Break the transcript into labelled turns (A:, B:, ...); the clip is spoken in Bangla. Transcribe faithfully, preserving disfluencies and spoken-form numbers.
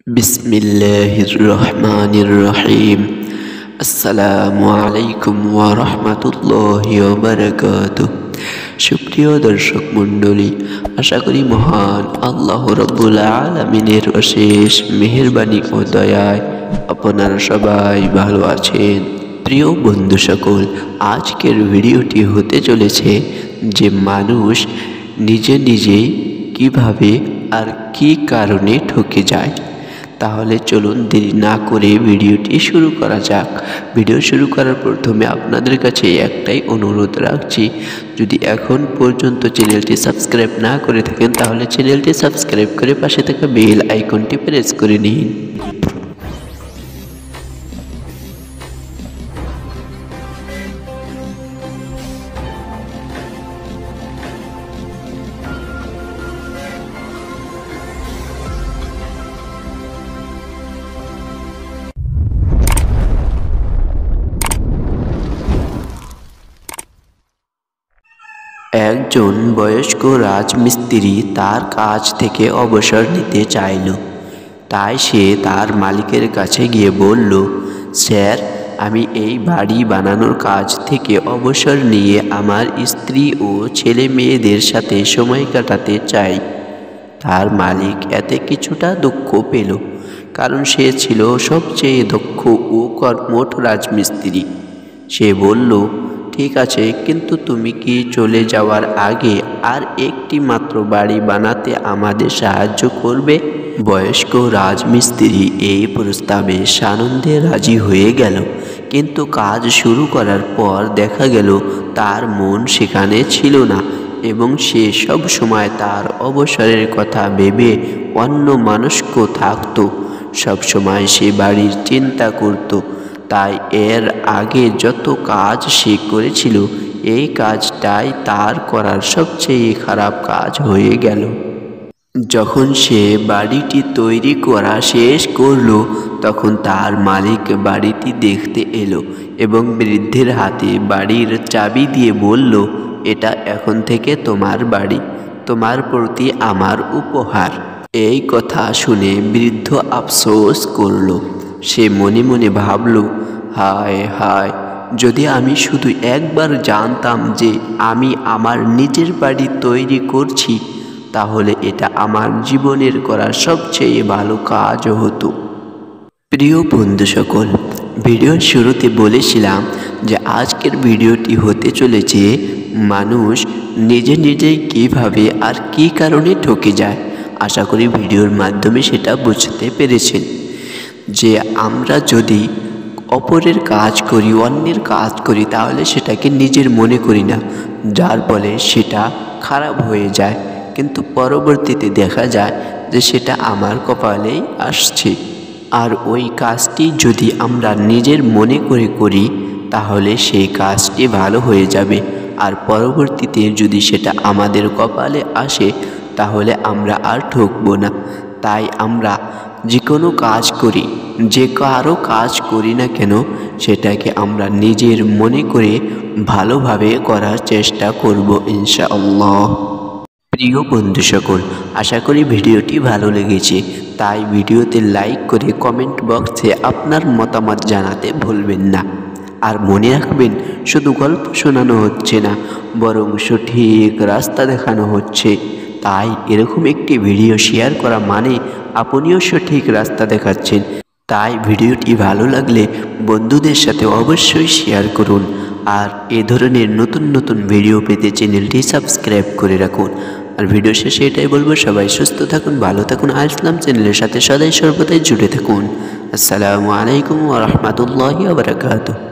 A: বিসমিল্লাহির রহমানির রহিম। আসসালামু আলাইকুম ওয়া রাহমাতুল্লাহি ওয়া বারাকাতুহু। সুপ্রিয় দর্শক মণ্ডলী, আশা করি মহান আল্লাহ রাব্বুল আলামিনের অশেষ মেহেরবানি ও দয়ায় আপনারা সবাই ভালো আছেন। প্রিয় বন্ধু সকল, আজকের ভিডিওটি হতে চলেছে যে মানুষ নিজে নিজেই কিভাবে আর কি কারণে ঠকে যায়। তাহলে চলুন দেরি না করে ভিডিওটি শুরু করা যাক। ভিডিও শুরু করার প্রথমে আপনাদের কাছে একটাই অনুরোধ রাখছি, যদি এখন পর্যন্ত চ্যানেলটি সাবস্ক্রাইব না করে থাকেন তাহলে চ্যানেলটি সাবস্ক্রাইব করে পাশে থাকা বেল আইকনটি প্রেস করে নিন। একজন বয়স্ক রাজমিস্ত্রি তার কাজ থেকে অবসর নিতে চাইল। তাই সে তার মালিকের কাছে গিয়ে বলল, স্যার, আমি এই বাড়ি বানানোর কাজ থেকে অবসর নিয়ে আমার স্ত্রী ও ছেলে মেয়েদের সাথে সময় কাটাতে চাই। তার মালিক এতে কিছুটা দুঃখ পেল, কারণ সে ছিল সবচেয়ে দক্ষ ও কর্মঠ রাজমিস্ত্রি। সে বলল, ঠিক আছে, কিন্তু তুমি কি চলে যাওয়ার আগে আর একটি মাত্র বাড়ি বানাতে আমাদের সাহায্য করবে? বয়স্ক রাজমিস্ত্রি এই প্রস্তাবে সানন্দে রাজি হয়ে গেল, কিন্তু কাজ শুরু করার পর দেখা গেল তার মন সেখানে ছিল না এবং সে সব সময় তার অবসরের কথা ভেবে অন্যমনস্ক থাকত। সবসময় সে বাড়ির চিন্তা করত। তাই এর আগে যত কাজ সে করেছিল, এই কাজটাই তার করার সবচেয়ে খারাপ কাজ হয়ে গেল। যখন সে বাড়িটি তৈরি করা শেষ করল, তখন তার মালিক বাড়িটি দেখতে এলো এবং বৃদ্ধের হাতে বাড়ির চাবি দিয়ে বলল, এটা এখন থেকে তোমার বাড়ি, তোমার প্রতি আমার উপহার। এই কথা শুনে বৃদ্ধ আফসোস করল। সে মনে মনে ভাবল, হায় হায়, যদি আমি শুধু একবার জানতাম যে আমি আমার নিজের বাড়ি তৈরি করছি, তাহলে এটা আমার জীবনের করা সবচেয়ে ভালো কাজ হতো। প্রিয় বন্ধু সকল, ভিডিওর শুরুতে বলেছিলাম যে আজকের ভিডিওটি হতে চলেছে মানুষ নিজে নিজেই কিভাবে আর কি কারণে ঠকে যায়। আশা করি ভিডিওর মাধ্যমে সেটা বুঝতে পেরেছেন যে আমরা যদি অপরের কাজ করি, অন্যের কাজ করি, তাহলে সেটাকে নিজের মনে করি না, যার ফলে সেটা খারাপ হয়ে যায়, কিন্তু পরবর্তীতে দেখা যায় যে সেটা আমার কপালেই আসছে। আর ওই কাজটি যদি আমরা নিজের মনে করে করি, তাহলে সেই কাজটি ভালো হয়ে যাবে। আর পরবর্তীতে যদি সেটা আমাদের কপালে আসে, তাহলে আমরা আর ঠকবো না। তাই আমরা যে কোনো কাজ করি, যে কারো কাজ করি না কেন, সেটাকে আমরা নিজের মনে করে ভালোভাবে করার চেষ্টা করব ইনশাআল্লাহ। প্রিয় বন্ধু সকল, আশা করি ভিডিওটি ভালো লেগেছে, তাই ভিডিওতে লাইক করে কমেন্ট বক্সে আপনার মতামত জানাতে ভুলবেন না। আর মনে রাখবেন, শুধু গল্প শোনানো হচ্ছে না, বরং সঠিক রাস্তা দেখানো হচ্ছে। তাই এরকম একটি ভিডিও শেয়ার করা মানে আপনিও সঠিক রাস্তা দেখাচ্ছেন। তাই ভিডিওটি ভালো লাগলে বন্ধুদের সাথে অবশ্যই শেয়ার করুন। আর এ ধরনের নতুন নতুন ভিডিও পেতে চ্যানেলটি সাবস্ক্রাইব করে রাখুন। আর ভিডিও শেষে এটাই বলবো, সবাই সুস্থ থাকুন, ভালো থাকুন, আর ইসলাম চ্যানেলের সাথে সদাই সর্বদাই জুড়ে থাকুন। আসসালামু আলাইকুম ওয়া রাহমাতুল্লাহি ওয়া বারাকাতুহু।